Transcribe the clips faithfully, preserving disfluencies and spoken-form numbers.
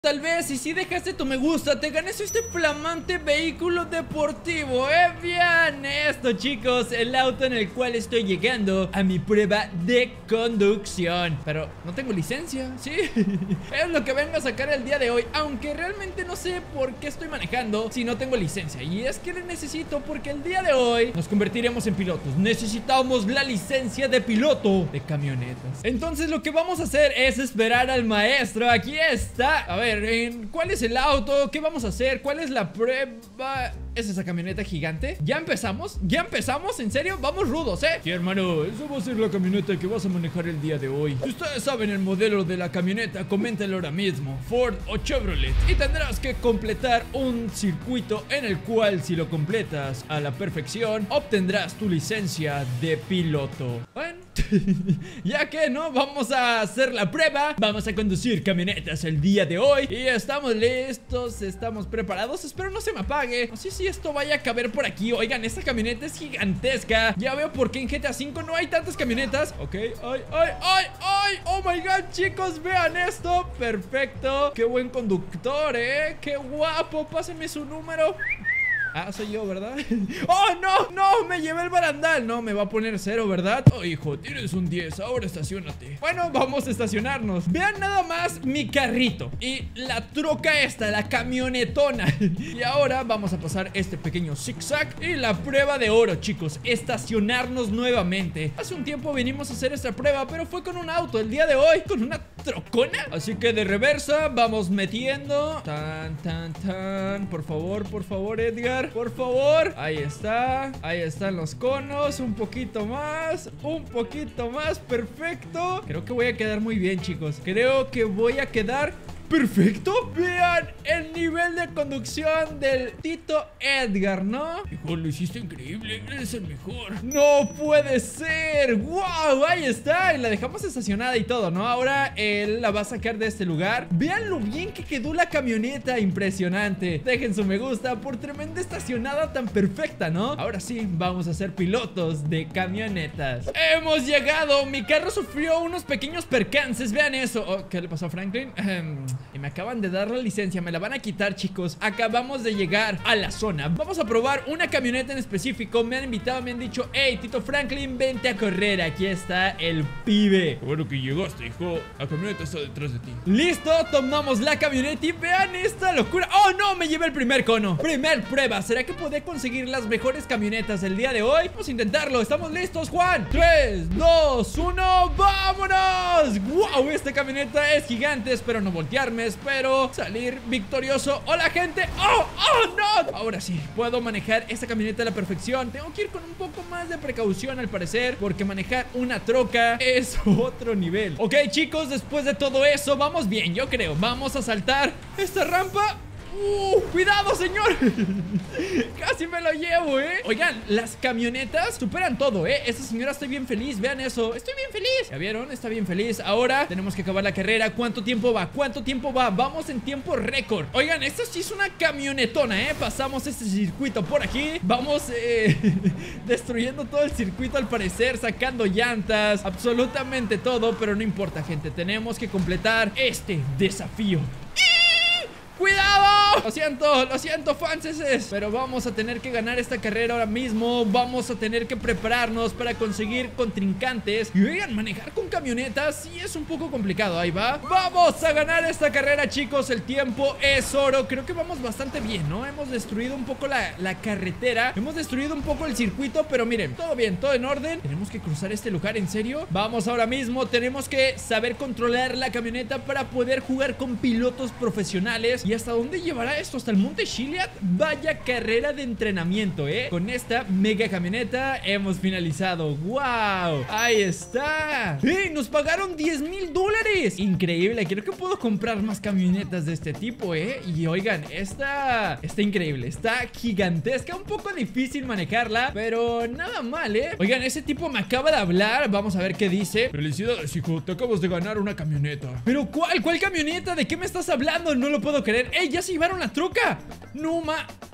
Tal vez, y si dejaste tu me gusta, te ganes este flamante vehículo deportivo. ¡Eh, bien! Esto, chicos, el auto en el cual estoy llegando a mi prueba de conducción. Pero no tengo licencia, ¿sí? Es lo que vengo a sacar el día de hoy. Aunque realmente no sé por qué estoy manejando si no tengo licencia. Y es que la necesito porque el día de hoy nos convertiremos en pilotos. Necesitamos la licencia de piloto de camionetas. Entonces lo que vamos a hacer es esperar al maestro. Aquí está. A ver, ¿cuál es el auto? ¿Qué vamos a hacer? ¿Cuál es la prueba? ¿Es esa camioneta gigante? ¿Ya empezamos? ¿Ya empezamos? ¿En serio? Vamos rudos, ¿eh? Sí, hermano, esa va a ser la camioneta que vas a manejar el día de hoy. Si ustedes saben el modelo de la camioneta, coméntenlo ahora mismo, Ford o Chevrolet. Y tendrás que completar un circuito en el cual, si lo completas a la perfección, obtendrás tu licencia de piloto. Bueno, ya que no, vamos a hacer la prueba. Vamos a conducir camionetas el día de hoy. Y estamos listos, estamos preparados. Espero no se me apague. No sé si esto vaya a caber por aquí. Oigan, esta camioneta es gigantesca. Ya veo por qué en G T A cinco no hay tantas camionetas. Ok, ay, ay, ay, ay. Oh my god, chicos, vean esto. Perfecto, qué buen conductor, eh. Qué guapo, pásenme su número. Ah, soy yo, ¿verdad? ¡Oh, no! ¡No! Me llevé el barandal. No, me va a poner cero, ¿verdad? Oh, hijo, tienes un diez. Ahora estacionate. Bueno, vamos a estacionarnos. Vean nada más mi carrito y la troca esta, la camionetona. Y ahora vamos a pasar este pequeño zigzag y la prueba de oro, chicos. Estacionarnos nuevamente. Hace un tiempo vinimos a hacer esta prueba, pero fue con un auto. El día de hoy, con una trocona. Así que de reversa vamos metiendo. Tan, tan, tan. Por favor, por favor, Edgar. Por favor, ahí está. Ahí están los conos, un poquito más. Un poquito más, perfecto. Creo que voy a quedar muy bien, chicos. Creo que voy a quedar perfecto. Vean el nivel de conducción del Tito Edgar, ¿no? Hijo, lo hiciste increíble, eres el mejor. No puede ser. ¡Wow! Ahí está. Y la dejamos estacionada y todo, ¿no? Ahora él la va a sacar de este lugar. Vean lo bien que quedó la camioneta. Impresionante. Dejen su me gusta por tremenda estacionada tan perfecta, ¿no? Ahora sí, vamos a ser pilotos de camionetas. Hemos llegado. Mi carro sufrió unos pequeños percances. Vean eso. Oh, ¿qué le pasó a Franklin? Y me acaban de dar la licencia, me la van a quitar, chicos. Acabamos de llegar a la zona. Vamos a probar una camioneta en específico. Me han invitado, me han dicho: hey, Tito Franklin, vente a correr. Aquí está el pibe. Qué bueno que llegaste, hijo. La camioneta está detrás de ti. Listo, tomamos la camioneta y vean esta locura. Oh, no, me llevé el primer cono. Primer prueba, ¿será que podré conseguir las mejores camionetas el día de hoy? Vamos a intentarlo, ¿estamos listos, Juan? tres, dos, uno, ¡vámonos! ¡Wow! Esta camioneta es gigante, espero no voltear. Me espero salir victorioso. ¡Hola, gente! ¡Oh! ¡Oh, no! Ahora sí, puedo manejar esta camioneta a la perfección. Tengo que ir con un poco más de precaución, al parecer, porque manejar una troca es otro nivel. Ok, chicos, después de todo eso, vamos bien, yo creo. Vamos a saltar esta rampa. ¡Uh! ¡Cuidado, señor! Casi me lo llevo, ¿eh? Oigan, las camionetas superan todo, ¿eh? Esta señora está bien feliz, vean eso. Estoy bien feliz. ¿Ya vieron? Está bien feliz. Ahora tenemos que acabar la carrera. ¿Cuánto tiempo va? ¿Cuánto tiempo va? Vamos en tiempo récord. Oigan, esto sí es una camionetona, ¿eh? Pasamos este circuito por aquí. Vamos, eh... destruyendo todo el circuito, al parecer. Sacando llantas. Absolutamente todo, pero no importa, gente. Tenemos que completar este desafío. ¡Cuidado! Lo siento, lo siento, franceses. Pero vamos a tener que ganar esta carrera ahora mismo. Vamos a tener que prepararnos para conseguir contrincantes. Y oigan, manejar con camionetas sí es un poco complicado. Ahí va. Vamos a ganar esta carrera, chicos. El tiempo es oro. Creo que vamos bastante bien, ¿no? Hemos destruido un poco la, la carretera. Hemos destruido un poco el circuito, pero miren, todo bien, todo en orden. Tenemos que cruzar este lugar, ¿en serio? Vamos ahora mismo. Tenemos que saber controlar la camioneta para poder jugar con pilotos profesionales. ¿Y hasta dónde llevará esto? ¿Hasta el Monte Chiliad? Vaya carrera de entrenamiento, ¿eh? Con esta mega camioneta hemos finalizado. ¡Wow! Ahí está. ¡Hey! Nos pagaron diez mil dólares. Increíble. Creo que puedo comprar más camionetas de este tipo, ¿eh? Y oigan, esta está increíble. Está gigantesca. Un poco difícil manejarla, pero nada mal, ¿eh? Oigan, ese tipo me acaba de hablar. Vamos a ver qué dice. Felicidades, hijo. Te acabas de ganar una camioneta. ¿Pero cuál? ¿Cuál camioneta? ¿De qué me estás hablando? No lo puedo creer. ¡Ey! ¡Ya se llevaron la troca! ¡No, ma!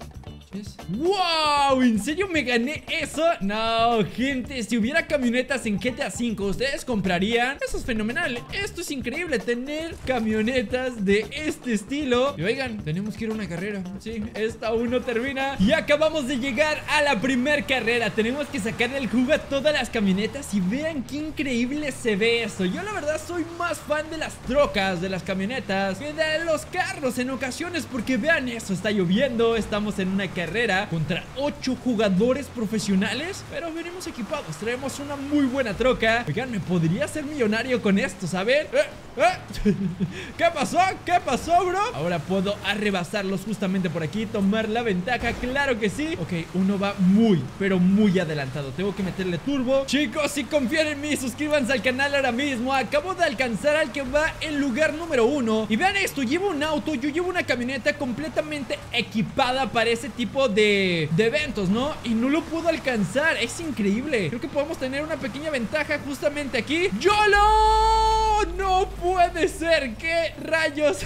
manches. ¡Wow! ¿En serio me gané eso? No, gente, si hubiera camionetas en G T A cinco, ¿ustedes comprarían? Eso es fenomenal. Esto es increíble, tener camionetas de este estilo. Y oigan, tenemos que ir a una carrera. Sí, esta aún no termina. Y acabamos de llegar a la primer carrera. Tenemos que sacarle el jugo a todas las camionetas. Y vean qué increíble se ve esto. Yo la verdad soy más fan de las trocas, de las camionetas, que de los carros en ocasiones. Porque vean eso, está lloviendo. Estamos en una carrera contra ocho jugadores profesionales, pero venimos equipados. Traemos una muy buena troca. Oigan, me podría hacer millonario con esto, ¿saben? ¿Eh? ¿Eh? ¿Qué pasó? ¿Qué pasó, bro? Ahora puedo arrebasarlos justamente por aquí, tomar la ventaja, claro que sí. Ok, uno va muy, pero muy adelantado. Tengo que meterle turbo. Chicos, si confían en mí, suscríbanse al canal ahora mismo. Acabo de alcanzar al que va en lugar número uno. Y vean esto, llevo un auto, yo llevo una camioneta completamente equipada para ese tipo de, de eventos, ¿no? Y no lo puedo alcanzar, es increíble. Creo que podemos tener una pequeña ventaja justamente aquí. ¡YOLO! No puede ser. ¿Qué rayos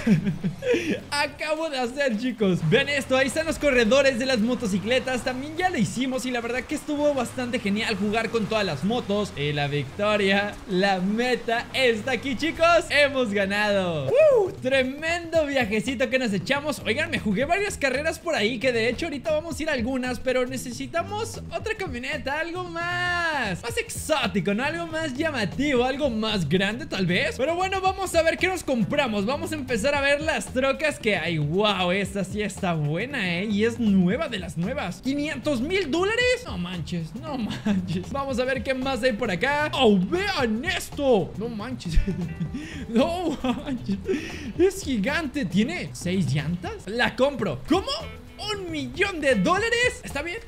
acabo de hacer, chicos? Vean esto, ahí están los corredores de las motocicletas. También ya lo hicimos y la verdad que estuvo bastante genial jugar con todas las motos. Y la victoria, la meta está aquí, chicos. Hemos ganado. ¡Uh! Tremendo viajecito que nos echamos. Oigan, me jugué varias carreras por ahí, que de hecho ahorita vamos a ir a algunas, pero necesitamos otra camioneta, algo más Más exótico, ¿no? Algo más llamativo, algo más grande tal vez. Pero bueno, vamos a ver qué nos compramos. Vamos a empezar a ver las trocas que hay. Wow, esta sí está buena, ¿eh? Y es nueva de las nuevas. ¿quinientos mil dólares? No manches, no manches. Vamos a ver qué más hay por acá. ¡Oh, vean esto! No manches. No manches. Es gigante. ¿Tiene seis llantas? La compro. ¿Cómo? ¿Un millón de dólares? ¿Está bien?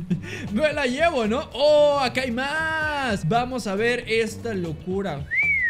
Me la llevo, ¿no? ¡Oh, acá hay más! Vamos a ver esta locura.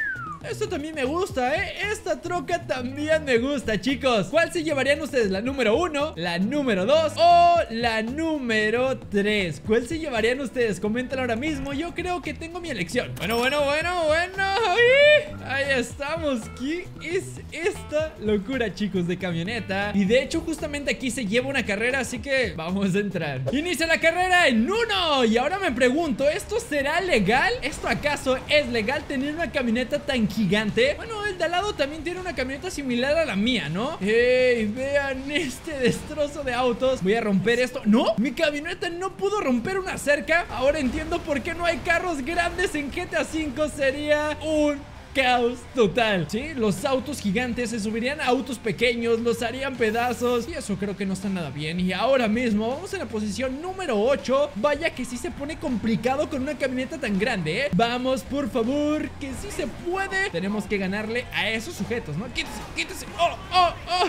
Esto también me gusta, ¿eh? Esta troca también me gusta, chicos. ¿Cuál se llevarían ustedes? ¿La número uno? ¿La número dos? ¿O la número tres? ¿Cuál se llevarían ustedes? Coméntenlo ahora mismo. Yo creo que tengo mi elección. Bueno, bueno, bueno, bueno. ¡Ay! Ahí estamos. ¿Qué es esta locura, chicos, de camioneta? Y de hecho, justamente aquí se lleva una carrera, así que vamos a entrar. Inicia la carrera en uno. Y ahora me pregunto, ¿esto será legal? ¿Esto acaso es legal tener una camioneta tan gigante? Bueno, el de al lado también tiene una camioneta similar a la mía, ¿no? ¡Ey! Vean este destrozo de autos. Voy a romper esto. ¡No! Mi camioneta no pudo romper una cerca. Ahora entiendo por qué no hay carros grandes en G T A cinco. Sería un caos total. Sí, los autos gigantes se subirían a autos pequeños, los harían pedazos, y eso creo que no está nada bien. Y ahora mismo vamos en la posición número ocho. Vaya que sí se pone complicado con una camioneta tan grande, ¿eh? Vamos, por favor, que sí se puede. Tenemos que ganarle a esos sujetos, ¿no? Quítese, quítese. ¡Oh, oh, oh!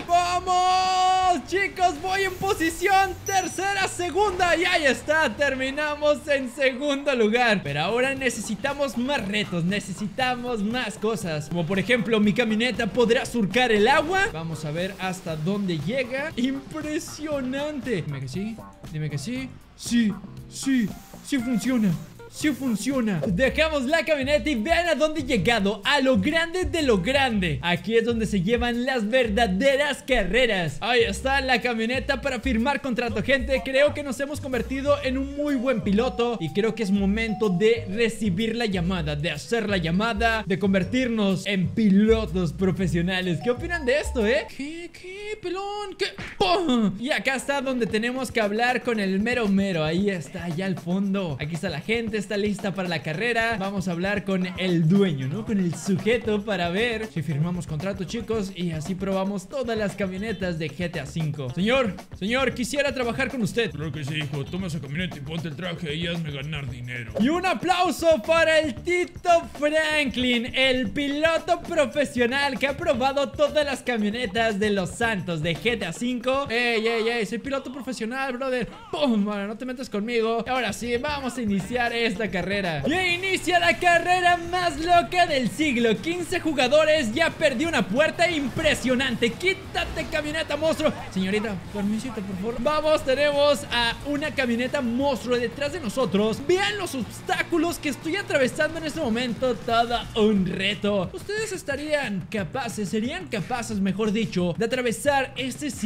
¡Vamos! Chicos, voy en posición tercera, segunda. Y ahí está, terminamos en segundo lugar. Pero ahora necesitamos más retos, necesitamos más cosas, como por ejemplo, mi camioneta podrá surcar el agua. Vamos a ver hasta dónde llega. Impresionante. Dime que sí, dime que sí. Sí, sí, sí funciona. Sí funciona. Dejamos la camioneta y vean a dónde he llegado. A lo grande de lo grande. Aquí es donde se llevan las verdaderas carreras. Ahí está la camioneta para firmar contrato, gente. Creo que nos hemos convertido en un muy buen piloto. Y creo que es momento de recibir la llamada, de hacer la llamada, de convertirnos en pilotos profesionales. ¿Qué opinan de esto, eh? ¿Qué? ¿Qué? ¿Pelón? ¿Qué? ¡Pum! Y acá está donde tenemos que hablar con el mero mero. Ahí está, allá al fondo. Aquí está la gente. Está lista para la carrera. Vamos a hablar con el dueño, ¿no? Con el sujeto para ver si firmamos contrato, chicos. Y así probamos todas las camionetas de G T A cinco. Señor, señor, quisiera trabajar con usted. Claro que sí, hijo. Toma esa camioneta y ponte el traje y hazme ganar dinero. Y un aplauso para el Tito Franklin, el piloto profesional que ha probado todas las camionetas de los Santos de G T A cinco. Ey, ey, ey, soy piloto profesional, brother. ¡Pum! Bueno, no te metas conmigo. Ahora sí, vamos a iniciar esta carrera. Y inicia la carrera más loca del siglo. quince jugadores, ya perdí una puerta. Impresionante. Quítate, camioneta monstruo. Señorita, permisito, por favor. Vamos, tenemos a una camioneta monstruo detrás de nosotros. Vean los obstáculos que estoy atravesando en este momento. Todo un reto. Ustedes estarían capaces, serían capaces, mejor dicho, de atravesar este circuito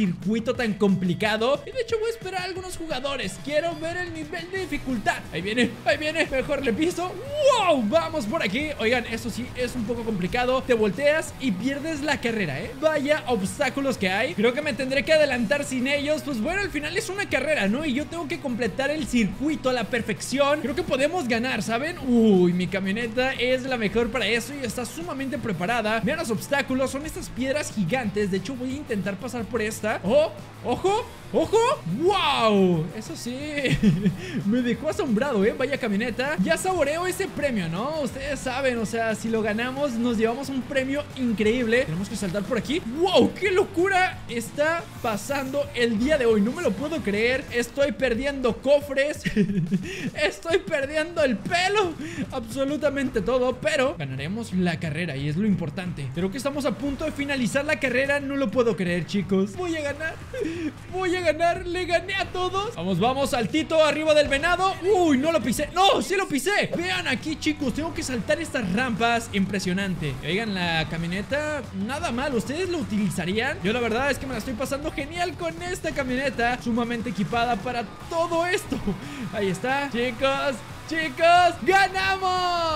circuito tan complicado. Y de hecho voy a esperar a algunos jugadores. Quiero ver el nivel de dificultad. Ahí viene, ahí viene, mejor le piso. ¡Wow! Vamos por aquí. Oigan, eso sí, es un poco complicado. Te volteas y pierdes la carrera, ¿eh? Vaya obstáculos que hay. Creo que me tendré que adelantar sin ellos. Pues bueno, al final es una carrera, ¿no? Y yo tengo que completar el circuito a la perfección. Creo que podemos ganar, ¿saben? Uy, mi camioneta es la mejor para eso y está sumamente preparada. Vean los obstáculos, son estas piedras gigantes. De hecho voy a intentar pasar por esta. ¡Oh! ¡Ojo! ¡Ojo! ¡Wow! Eso sí, me dejó asombrado, ¿eh? Vaya camioneta. Ya saboreo ese premio, ¿no? Ustedes saben, o sea, si lo ganamos nos llevamos un premio increíble. Tenemos que saltar por aquí. ¡Wow! ¡Qué locura está pasando el día de hoy! No me lo puedo creer. Estoy perdiendo cofres. Estoy perdiendo el pelo. Absolutamente todo, pero ganaremos la carrera y es lo importante. Creo que estamos a punto de finalizar la carrera. No lo puedo creer, chicos. Voy a ganar. Voy a ganar. Le gané a todos. Vamos, vamos. Saltito arriba del venado. Uy, no lo pisé. No, sí lo pisé. Vean aquí, chicos. Tengo que saltar estas rampas. Impresionante. Oigan, la camioneta, nada mal. ¿Ustedes lo utilizarían? Yo la verdad es que me la estoy pasando genial con esta camioneta. Sumamente equipada para todo esto. Ahí está. Chicos, chicos, ¡ganamos!